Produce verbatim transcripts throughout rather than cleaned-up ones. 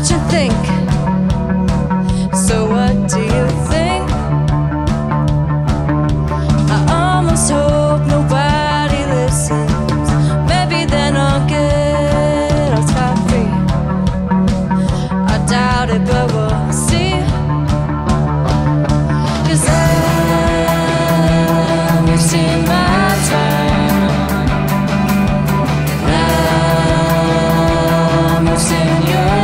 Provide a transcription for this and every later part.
what you think. So what do you think? I almost hope nobody listens. Maybe then I'll get off scot-free. I doubt it, but we'll see. 'Cause I'm wasting my time. I'm wasting your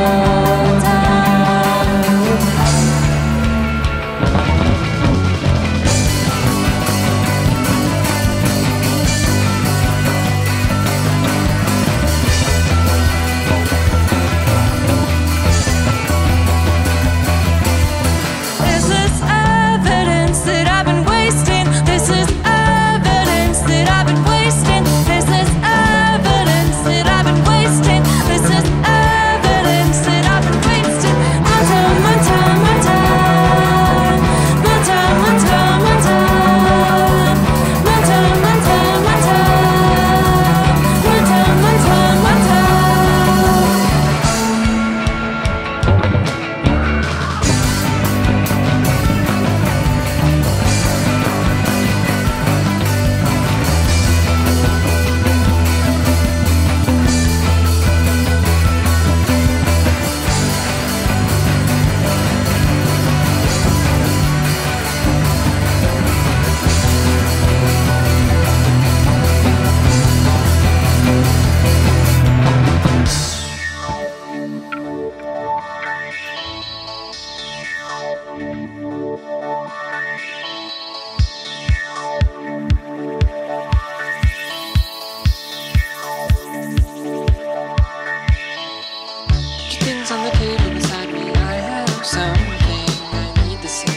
on the table beside me, I have something I need to say.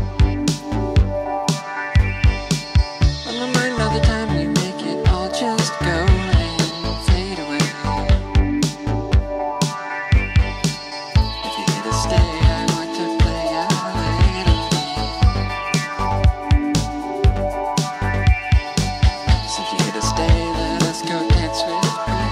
On my mind all the time, you make it all just go and fade away. If you're here to stay, I want to play a little game. So if you're here to stay, let us go dance with me.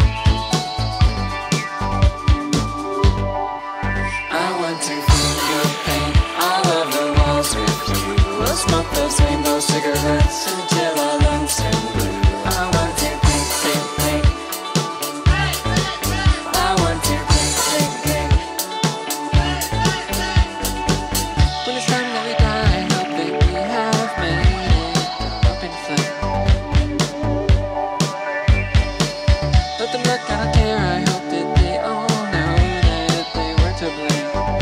Smoke those rainbow cigarettes until our lungs turn blue. I want to think, think, think. I want to think, think, think. When it's time that we die, I hope that we have made it up in flame. Let them look, I don't care, I hope that they all know that they were to blame.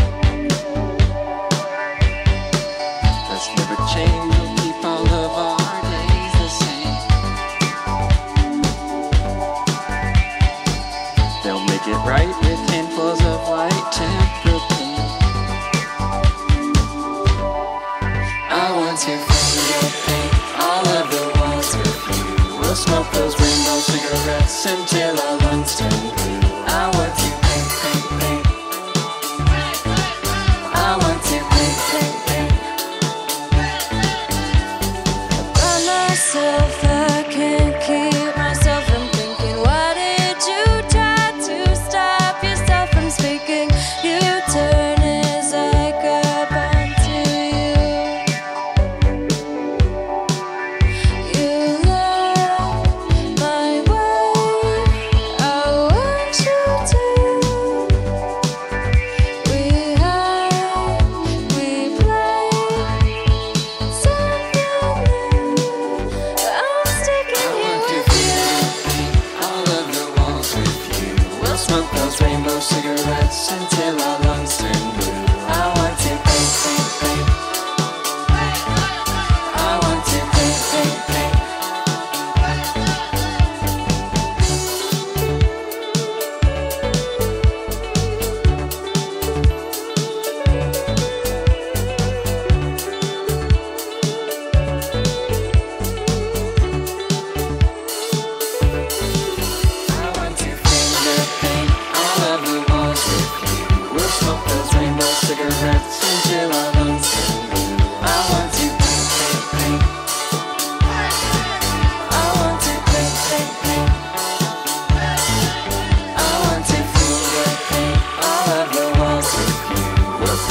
Let's never change, we'll keep all of our days the same. They'll make it right with handfuls of white tempered paint. I want to feel your paint all of the walls with you. We'll smoke those rainbow cigarettes until our lungs turn blue. I want to paint, paint, paint. I want to paint, paint, paint. I can't keep myself from thinking. Why did you try to stop yourself from speaking? You turn as I grab onto you. You love my way. I want you to. We hide, we play something new. I'm sticking here with you. All of the walls with you. We'll smoke those rainbow cigarettes until our lungs turn blue. I want to paint, paint, paint. I want to paint, paint, paint.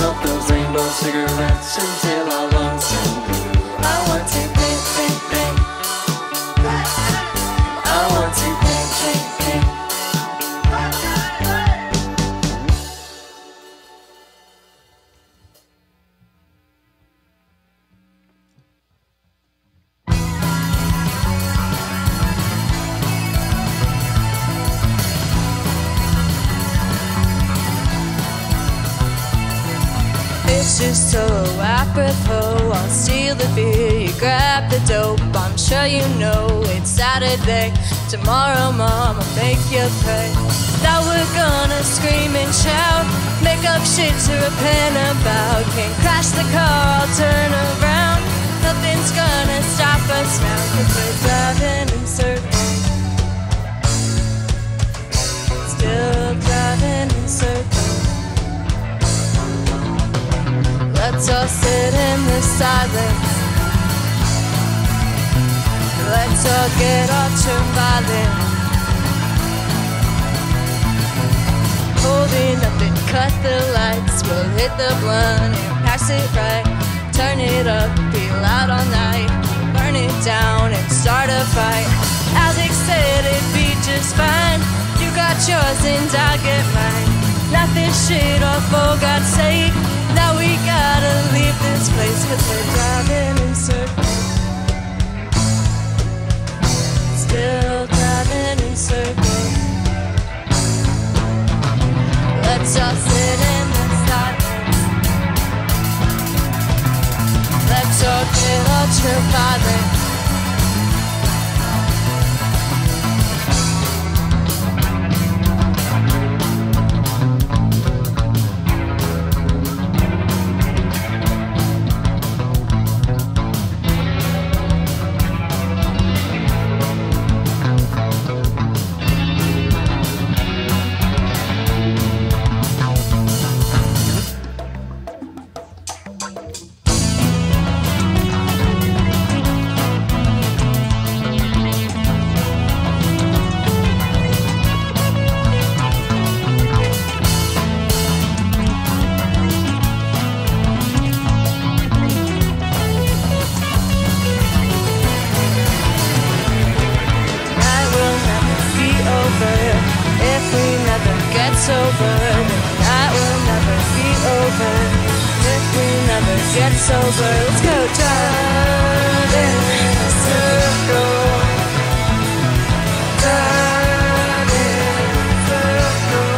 smoke those rainbow cigarettes until our lungs turn blue. I want to paint, paint, paint. I want to paint, paint, paint. It's just so apropos. I'll steal the beer, you grab the dope. I'm sure you know it's Saturday. Tomorrow, Mom, I'll make you pay. That we're gonna scream and shout, make up shit to repent about. Can't crash the car, I'll turn around. Nothing's gonna stop us now, 'cause we're driving in circles. Still driving in circles. Let's all sit in this silence. Let's all get ultraviolet. Holding up and cut the lights. We'll hit the blunt and pass it right. Turn it up, be loud all night. Burn it down and start a fight. Alex said it'd be just fine. You got yours and I'll get mine. Knock this shit off, for God's sake. Now we gotta leave this place, 'cause we're driving in circles. Still driving in circles. Let's all sit in the silence. Let's all get ultraviolet. Sober, that will never be over. If we never get sober, let's go driving in a circle. Driving in a circle.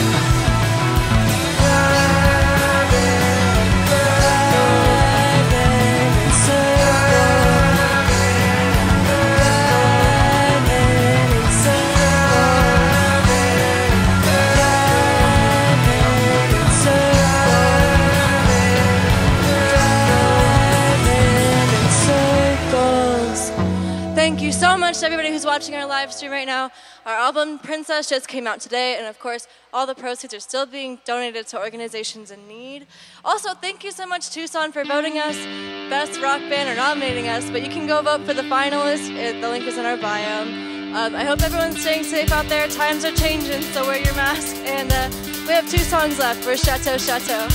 Driving, driving in a circle. Driving in a Thank you so much to everybody who's watching our live stream right now. Our album, Princess, just came out today, and of course, all the proceeds are still being donated to organizations in need. Also, thank you so much, Tucson, for voting us Best Rock Band, or nominating us, but you can go vote for the finalists. It, the link is in our bio. Um, I hope everyone's staying safe out there. Times are changing, so wear your mask. And uh, we have two songs left for Chateau Chateau.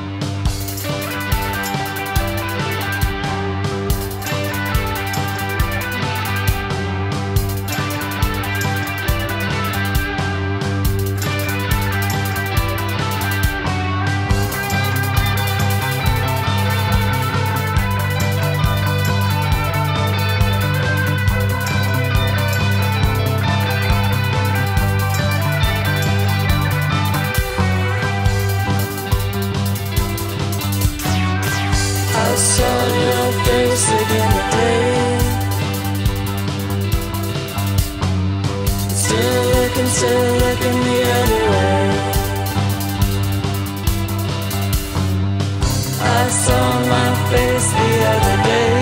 I saw your face again today. Still looking, still looking the other way. I saw my face the other day.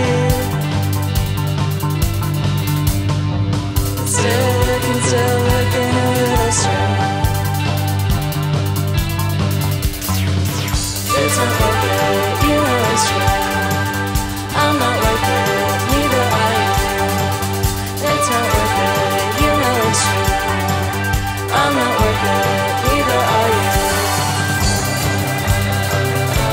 Still looking, still looking a little strange. It's not like that, you know it's true. I'm not like that, neither are you. It's not like that, you know it's true. I'm not like that, neither are you.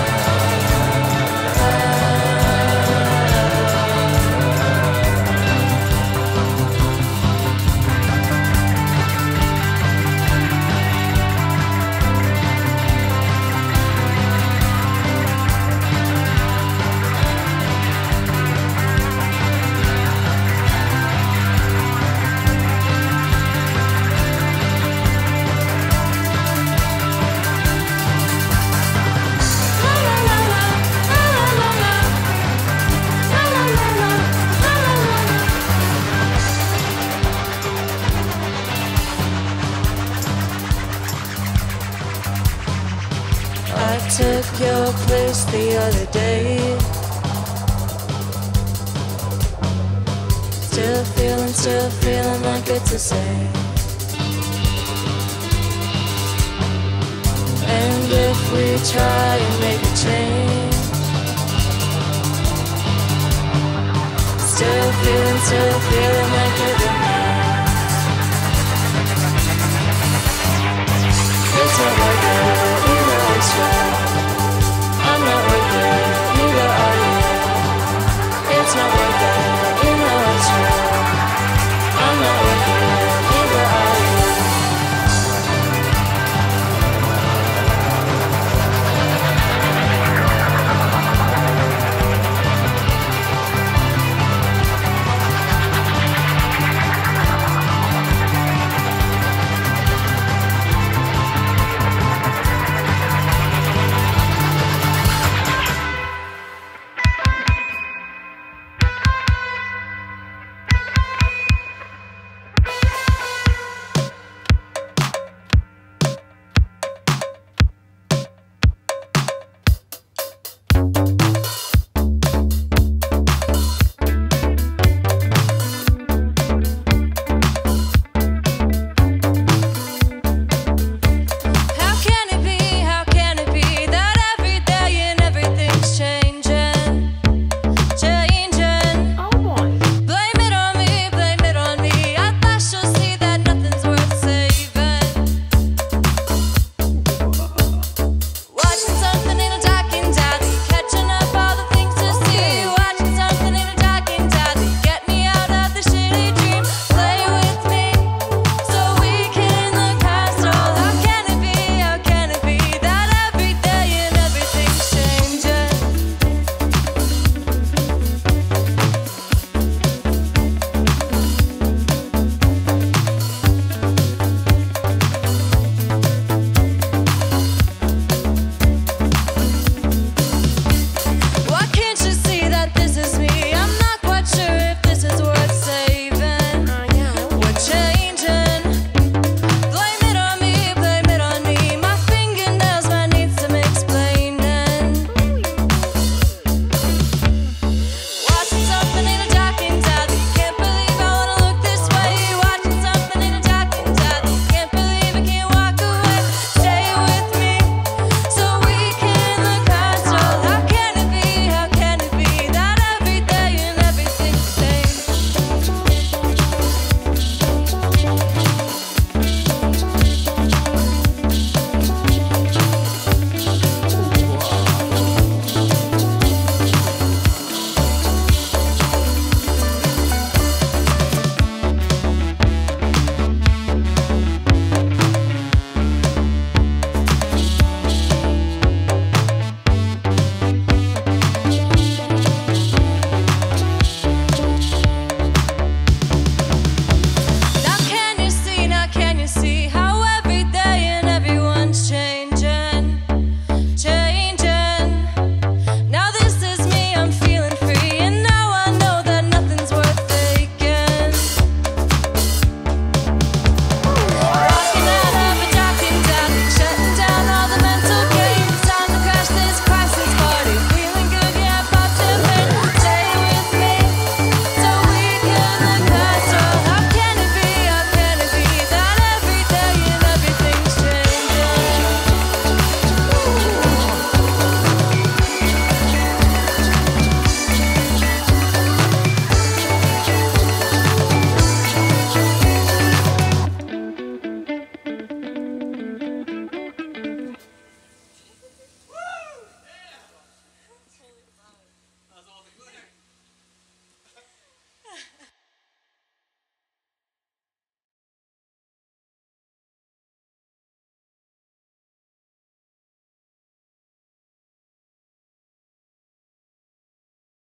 I took your place the other day. Still feeling, still feeling like it's the same. And if we try and make a change, still feeling, still feeling like it's